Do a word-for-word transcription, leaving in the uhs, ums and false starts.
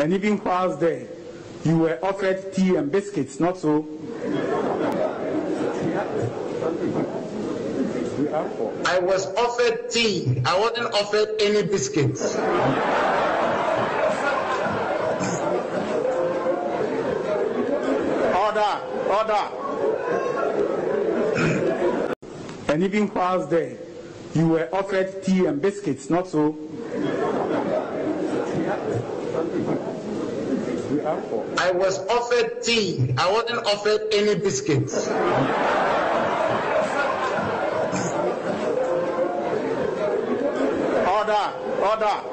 And even whilst there, you were offered tea and biscuits, not so? I was offered tea. I wasn't offered any biscuits. Order, order. And even whilst there, you were offered tea and biscuits, not so? I was offered tea. I wasn't offered any biscuits. Order, order.